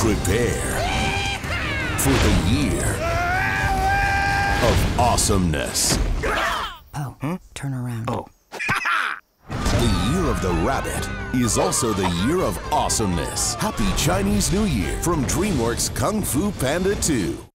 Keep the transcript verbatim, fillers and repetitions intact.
Prepare for the year of awesomeness. Oh, huh? Turn around. Oh. The year of the rabbit is also the year of awesomeness. Happy Chinese New Year from DreamWorks Kung Fu Panda two.